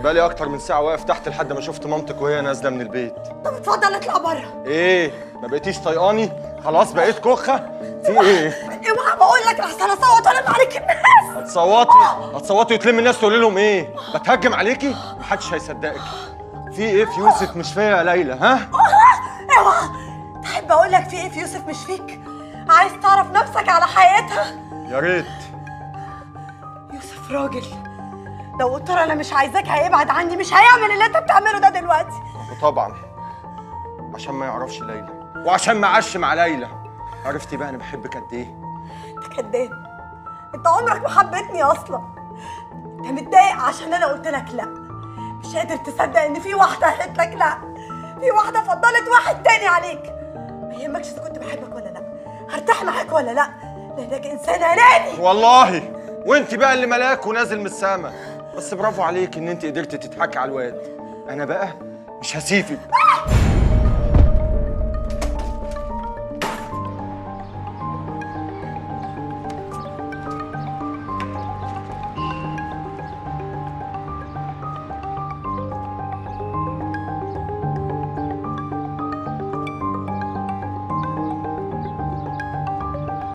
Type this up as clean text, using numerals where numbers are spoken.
بقالي اكتر من ساعه واقف تحت لحد ما شفت مامتك وهي نازله من البيت. طب اتفضل اطلع بره. ايه ما بقيتيش طيقاني؟ خلاص بقيت كخه؟ في ايه؟ اوعى بقول لك لحسن اصوت والم عليك الناس. هتصوتي وتلمي الناس تقولي لهم ايه؟ بتهجم عليكي؟ محدش هيصدقك. في ايه في يوسف مش فيا يا ليلى؟ ها؟ اوعى. تحب اقول لك في ايه في يوسف مش فيك؟ عايز تعرف نفسك على حقيقتها؟ يا ريت. يوسف راجل، لو قلت له انا مش عايزاك هيبعد عني، مش هيعمل اللي انت بتعمله ده دلوقتي. وطبعا عشان ما يعرفش ليلى وعشان ما عاش مع ليلى. عرفتي بقى انا بحبك قد ايه؟ انت كداب، انت عمرك ما حبيتني اصلا. انت متضايق عشان انا قلت لك لا، مش قادر تصدق ان في واحده قالت لك لا، في واحده فضلت واحد تاني عليك. ما يهمكش اذا كنت بحبك ولا لا، هرتاح معاك ولا لا، لانك انسان اناني والله. وانت بقى اللي ملاك ونازل من السما. بس برافو عليك ان انت قدرتي تضحكي على الواد. انا بقى مش هسيبك.